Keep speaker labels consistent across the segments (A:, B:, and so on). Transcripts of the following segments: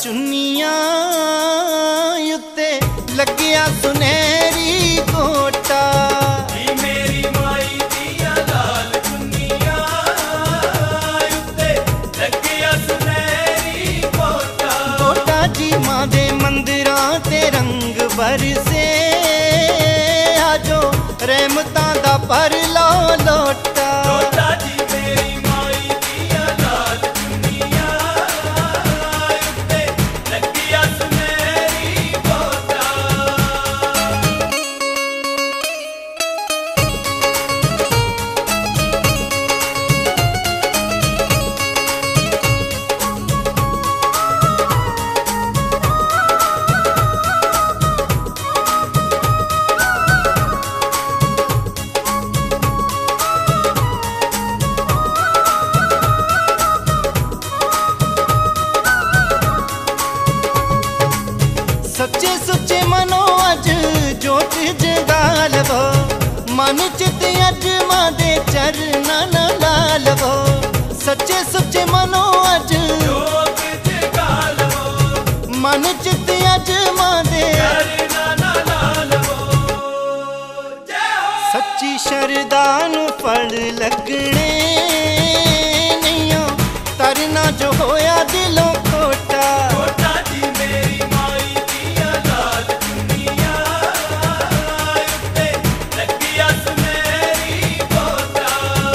A: चुन्नियां उत्ते लग्या सुनहरी कोटा।
B: मेरी माई दिया लाल चुन्नियां उत्ते लग्या सुनहरी कोटा।
A: कोटा जी मां दे मंदिरां ते रंग बरसे, आजो रहमतां दा पर लो लोटा।
B: कोटा जी मेरी माई दिया लाल चुन्नियां उत्ते लग्या सुनहरी कोटा।
A: सच्चे सुच्चे मनो अज जोत जगालवो, मन चित अज मां दे चरना न लालवो। सच्चे सुच्चे मनो अज
B: जोत जगालवो,
A: मन चित अज मां दे
B: चरना न लालवो। जय हो
A: सच्ची शरदा नू फल लगने नहीं तरना जो होया दिलों खोटा।
B: कोटा जी मेरी माई दिया लाल चुन्नियां उत्ते लग्या सुनहरी कोटा।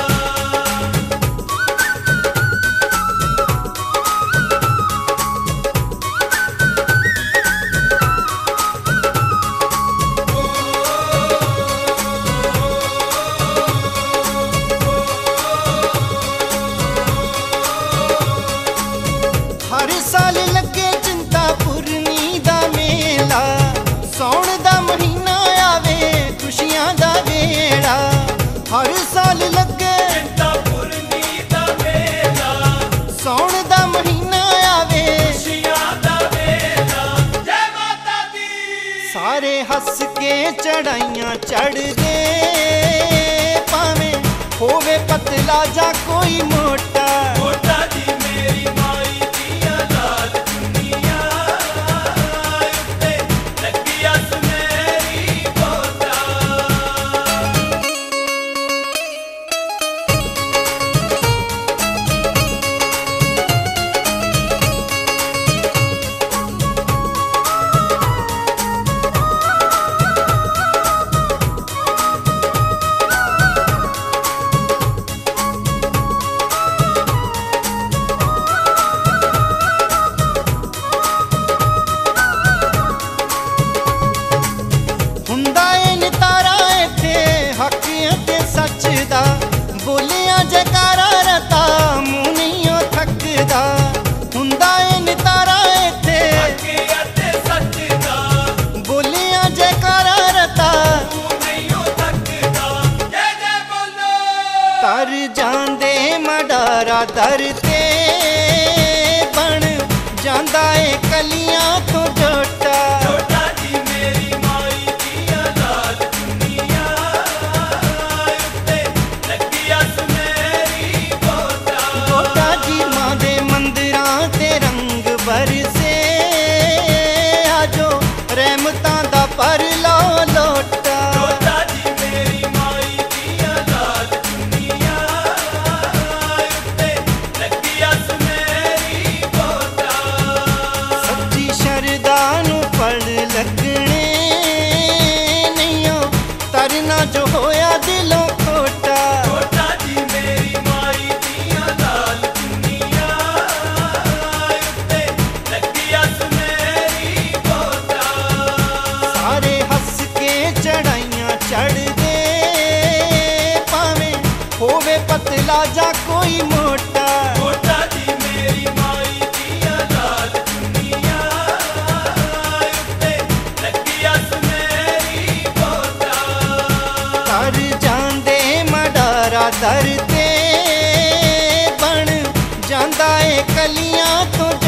A: हर साल लगे चिंतापुरनी दा मेला, सौण दा महीना आवे खुशियां दा वेड़ा। हर साल लगे
B: चिंतापुरनी दा मेला,
A: सौण दा महीना आवे,
B: खुशियां दा वेला। जय माता दी।
A: सारे हस के चढ़ाइयां चढ़ दे, भावें होवे पतला जा कोई मोटा।
B: कोटा जी मेरी माई दिया लाल चुन्नियां उत्ते लग्या सुनहरी कोटा।
A: हुंदा ए नितारा इत्थे हक ते सच दा, बोलिया जयकारा रता मूं नहीं थकदा। हुंदा ए नितारा इत्थे
B: हक अते सच दा
A: बोलिया जयकारा रता,
B: तू नहीं थकदा। जय जय बोलो।
A: तर जांदे मडारा दर ते बन जांदा ए कलियां तो जोटा।
B: कोटा जी मेरी माई दिया लाल चुन्नियां उत्ते लग्या सुनहरी कोटा।
A: कोटा जी मां दे मंदिरां ते रंग बरसे, आजो रहमतां दा पर लो लोटा।
B: कोटा जी मेरी माई दिया लाल चुन्नियां उत्ते लग्या सुनहरी कोटा।
A: सच्ची शरदा नू फल लगने नहीं तरना जो होया दिलों खोटा।
B: कोटा जी मेरी माई दिया लाल चुन्नियां उत्ते लग्या सुनहरी कोटा।
A: सारे हस के चढ़ाइयां चढ़ दे, भावें होवे पतला जा कोई मोटा।
B: कोटा जी मेरी माई दिया लाल चुन्नियां उत्ते लग्या सुनहरी कोटा।
A: तर जांदे मडारा दर ते बन जांदा ए कलियां तो